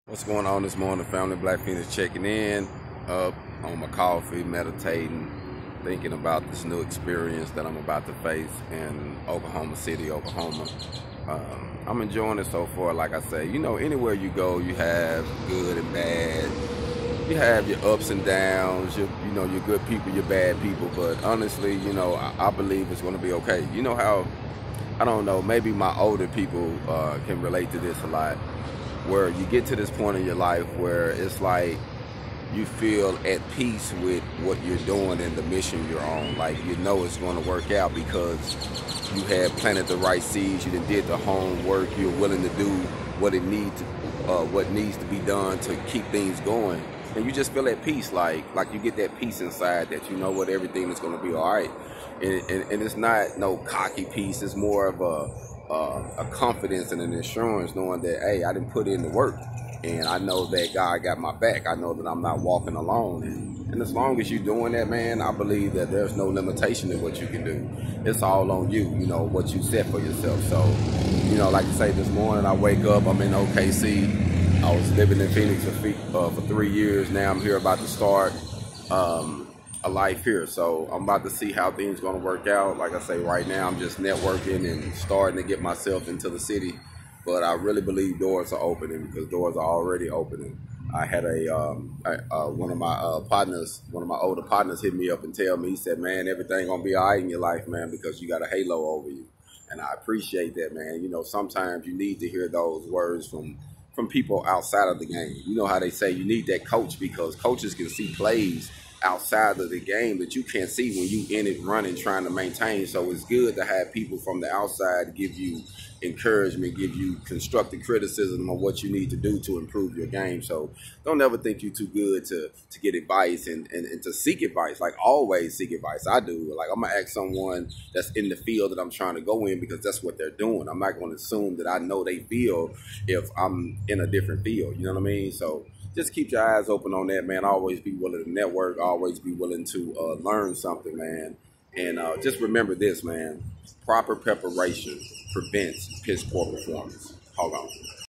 What's going on this morning, family? Black Phoenix checking in, up on my coffee, meditating, thinking about this new experience that I'm about to face in Oklahoma City, Oklahoma. I'm enjoying it so far. Like I say, anywhere you go, you have good and bad. You have your ups and downs, your good people, your bad people. But honestly, I believe it's going to be okay. You know how, I don't know, maybe my older people can relate to this a lot, where you get to this point in your life where it's like you feel at peace with what you're doing and the mission you're on. Like, it's going to work out because you had planted the right seeds, you did the homework, you're willing to do what needs to be done to keep things going, and you just feel at peace. Like you get that peace inside that everything is going to be all right, and it's not no cocky peace. It's more of a confidence and an assurance, knowing that, hey, I didn't put in the work, and I know that God got my back. I know that I'm not walking alone, and as long as you're doing that, man, I believe that there's no limitation to what you can do. It's all on you, what you set for yourself. So, like I say, this morning I wake up, I'm in OKC. I was living in Phoenix for 3 years. Now I'm here about to start a life here. So I'm about to see how things going to work out. Like I say, right now I'm just networking and starting to get myself into the city. But I really believe doors are opening, because doors are already opening. I had one of my older partners hit me up and tell me, he said, man, everything gonna be all right in your life, man, because you got a halo over you. And I appreciate that, man. Sometimes you need to hear those words from people outside of the game. You know how they say you need that coach, because coaches can see plays outside of the game that you can't see when you in it running, trying to maintain. So it's good to have people from the outside give you encouragement, give you constructive criticism on what you need to do to improve your game. So don't ever think you're too good to get advice and to seek advice. Like, always seek advice. I do. Like, I'm gonna ask someone that's in the field that I'm trying to go in, because that's what they're doing. I'm not going to assume that I know they feel if I'm in a different field. You know what I mean? So just keep your eyes open on that, man. Always be willing to network. Always be willing to learn something, man. And just remember this, man. Proper preparation prevents piss poor performance. Hold on.